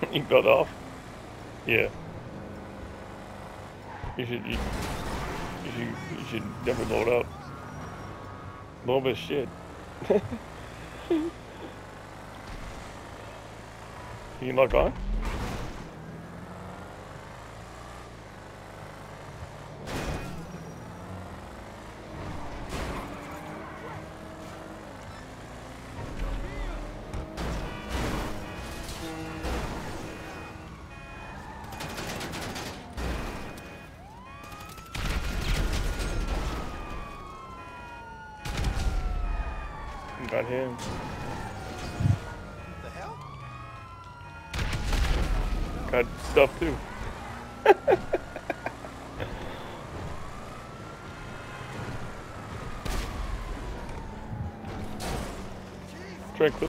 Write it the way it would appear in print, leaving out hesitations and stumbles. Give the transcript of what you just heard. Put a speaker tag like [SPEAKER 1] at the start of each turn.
[SPEAKER 1] You got off? Yeah. You should never load up. Load this shit. You lock on? Got him.
[SPEAKER 2] The hell?
[SPEAKER 1] Got stuff too. Tranquil.